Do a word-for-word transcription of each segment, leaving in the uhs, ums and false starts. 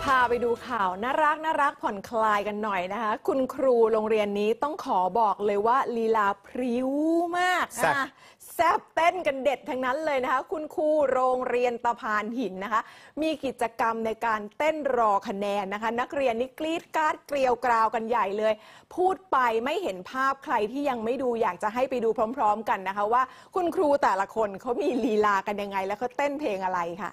พาไปดูข่าวน่ารักน่ารักผ่อนคลายกันหน่อยนะคะคุณครูโรงเรียนนี้ต้องขอบอกเลยว่าลีลาพริ้วมากนะแซ่บเต้นกันเด็ดทั้งนั้นเลยนะคะคุณครูโรงเรียนตะพานหินนะคะมีกิจกรรมในการเต้นรอคะแนนนะคะนักเรียนนี่กรี๊ดกราดเกลียวกราวกันใหญ่เลยพูดไปไม่เห็นภาพใครที่ยังไม่ดูอยากจะให้ไปดูพร้อมๆกันนะคะว่าคุณครูแต่ละคนเขามีลีลากันยังไงแล้วเขาเต้นเพลงอะไรค่ะ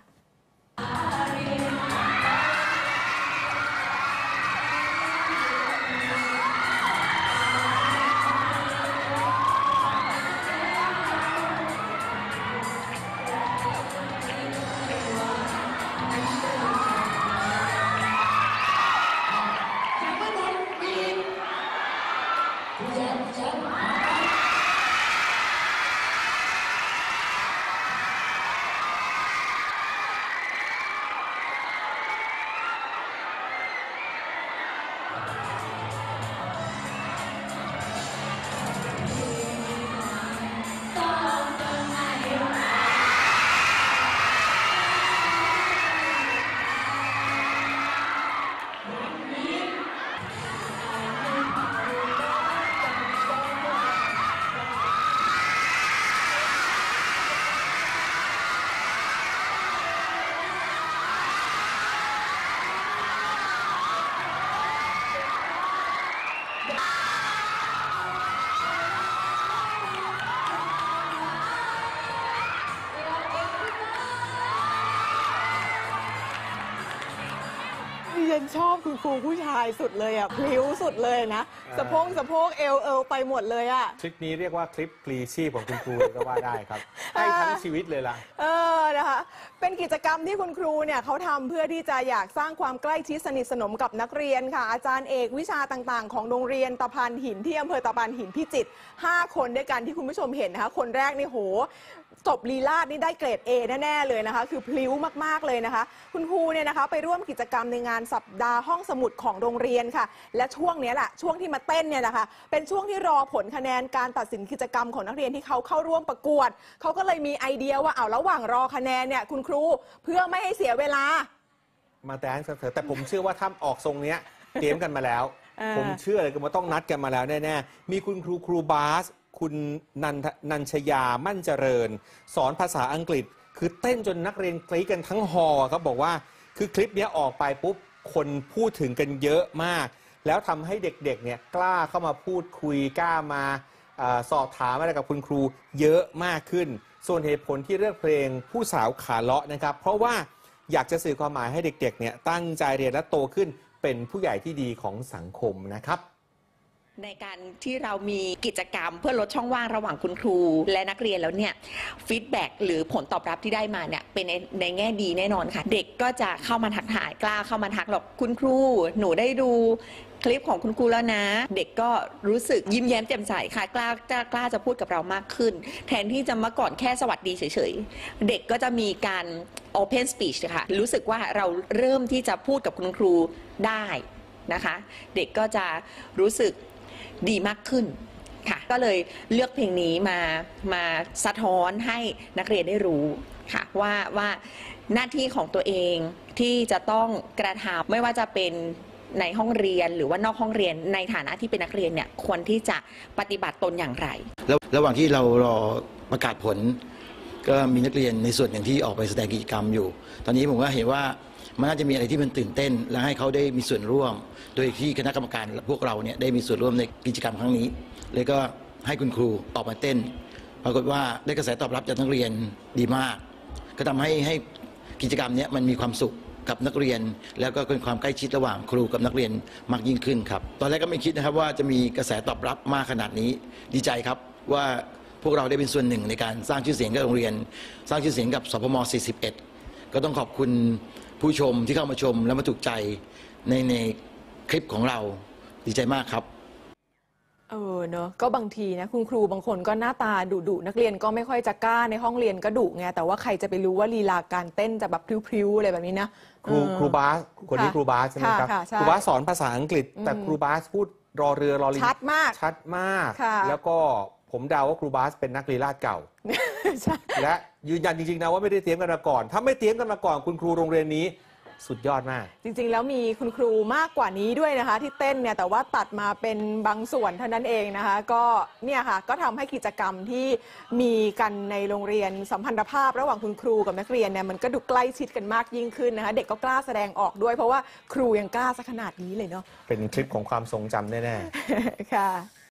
ฉันชอบคุณครูผู้ชายสุดเลยอ่ะพลิ้วสุดเลยนะสะโพกสะโพกเอวเอวไปหมดเลยอ่ะคลิปนี้เรียกว่าคลิปพลีชีพของคุณครูก็ว่าได้ครับให้ทั้งชีวิตเลยล่ะเออนะคะเป็นกิจกรรมที่คุณครูเนี่ยเขาทำเพื่อที่จะอยากสร้างความใกล้ชิดสนิทสนมกับนักเรียนค่ะอาจารย์เอกวิชาต่างๆของโรงเรียนตะพานหินที่อำเภอตะพานหินพิจิตรห้าคนด้วยกันที่คุณผู้ชมเห็นนะคะคนแรกนี่โหจบลีลาศนี่ได้เกรด เอ แน่ๆเลยนะคะคือพลิ้วมากๆเลยนะคะคุณครูเนี่ยนะคะไปร่วมกิจกรรมในงานสัปดาห์ห้องสมุดของโรงเรียนค่ะและช่วงนี้แหละช่วงที่มาเต้นเนี่ยนะคะเป็นช่วงที่รอผลคะแนนการตัดสินกิจกรรมของนักเรียนที่เขาเข้าร่วมประกวดเขาก็เลยมีไอเดียว่าเอาระหว่างรอคะแนนเนี่ยคุณครูเพื่อไม่ให้เสียเวลามาแต่เถอะแต่ผมเชื่อว่าถ้าออกทรงเนี้ยเตรียมกันมาแล้วผมเชื่อเลยว่าต้องนัดกันมาแล้วแน่ๆมีคุณครูครูบาสคุณนันนันชยามั่นเจริญสอนภาษาอังกฤษคือเต้นจนนักเรียนกรี๊ดกันทั้งฮอครับบอกว่าคือคลิปนี้ออกไปปุ๊บคนพูดถึงกันเยอะมากแล้วทำให้เด็กๆเนี่ยกล้าเข้ามาพูดคุยกล้ามาสอบถามอะไรกับคุณครูเยอะมากขึ้นส่วนเหตุผลที่เลือกเพลงผู้สาวขาเลาะนะครับเพราะว่าอยากจะสื่อความหมายให้เด็กๆเนี่ยตั้งใจเรียนและโตขึ้นเป็นผู้ใหญ่ที่ดีของสังคมนะครับในการที่เรามีกิจกรรมเพื่อลดช่องว่างระหว่างคุณครูและนักเรียนแล้วเนี่ยฟีดแบ็กหรือผลตอบรับที่ได้มาเนี่ยเป็นในในแง่ดีแน่นอนค่ะเด็กก็จะเข้ามาทักทายกล้าเข้ามาทักหรอกคุณครูหนูได้ดูคลิปของคุณครูแล้วนะเด็กก็รู้สึกยิ้มแย้มแจ่มใสค่ะกล้าจะกล้าจะพูดกับเรามากขึ้นแทนที่จะมาก่อนแค่สวัสดีเฉยๆเด็กก็จะมีการ Open Speech ค่ะรู้สึกว่าเราเริ่มที่จะพูดกับคุณครูได้นะคะเด็กก็จะรู้สึกดีมากขึ้นค่ะก็เลยเลือกเพลงนี้มามาสะท้อนให้นักเรียนได้รู้ค่ะว่าว่าหน้าที่ของตัวเองที่จะต้องกระทำไม่ว่าจะเป็นในห้องเรียนหรือว่านอกห้องเรียนในฐานะที่เป็นนักเรียนเนี่ยควรที่จะปฏิบัติตนอย่างไรแล้วระหว่างที่เรารอประกาศผลก็มีนักเรียนในส่วนหนึ่งที่ออกไปแสดงกิจกรรมอยู่ตอนนี้ผมก็เห็นว่ามันน่าจะมีอะไรที่มันตื่นเต้นและให้เขาได้มีส่วนร่วมโดยที่คณะกรรมการพวกเราเนี่ยได้มีส่วนร่วมในกิจกรรมครั้งนี้เลยก็ให้คุณครูออกมาเต้นปรากฏว่าได้กระแสตอบรับจากนักเรียนดีมากก็ทำให้ให้กิจกรรมนี้มันมีความสุขกับนักเรียนแล้วก็เป็นความใกล้ชิดระหว่างครูกับนักเรียนมากยิ่งขึ้นครับตอนแรกก็ไม่คิดนะครับว่าจะมีกระแสตอบรับมากขนาดนี้ดีใจครับว่าพวกเราได้เป็นส่วนหนึ่งในการสร้างชื่อเสียงกับโรงเรียนสร้างชื่อเสียงกับสพมสี่สิบเอ็ดก็ต้องขอบคุณผู้ชมที่เข้ามาชมและมาถูกใจในในคลิปของเราดีใจมากครับเออเนอะก็บางทีนะคุณครูบางคนก็หน้าตาดุดุนักเรียนก็ไม่ค่อยจะกล้าในห้องเรียนก็ดุไงแต่ว่าใครจะไปรู้ว่าลีลาการเต้นจะแบบพริ้วๆอะไรแบบนี้นะครูครูบาสคนนี้ครูบาสใช่ไหมครับครูบาสสอนภาษาอังกฤษแต่ครูบาสพูดรอเรือรอลิงชัดมากชัดมากแล้วก็ผมเดาว่าครูบาสเป็นนักลีลาศเก่าและยืนยันจริงๆนะว่าไม่ได้เตรียมกันมาก่อนถ้าไม่เตรียมกันมาก่อนคุณครูโรงเรียนนี้สุดยอดมากจริงๆแล้วมีคุณครูมากกว่านี้ด้วยนะคะที่เต้นเนี่ยแต่ว่าตัดมาเป็นบางส่วนเท่านั้นเองนะคะก็เนี่ยค่ะก็ทำให้กิจกรรมที่มีกันในโรงเรียนสัมพันธภาพระหว่างคุณครูกับนักเรียนเนี่ยมันก็ดูใกล้ชิดกันมากยิ่งขึ้นนะคะเด็กก็กล้าแสดงออกด้วยเพราะว่าครูยังกล้าซะขนาดนี้เลยเนาะเป็นคลิปของความทรงจำแน่ๆค่ะ